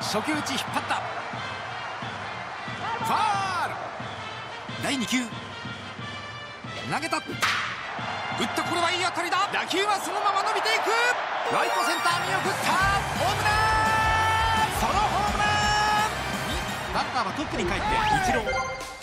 初球打ち引っ張った。ファール。第2球投げた。打った。これはいい当たりだ。打球はそのまま伸びていく。ライトセンター見送った。ホームラン。ソロホームラン。バッターはトップに帰ってイチロー。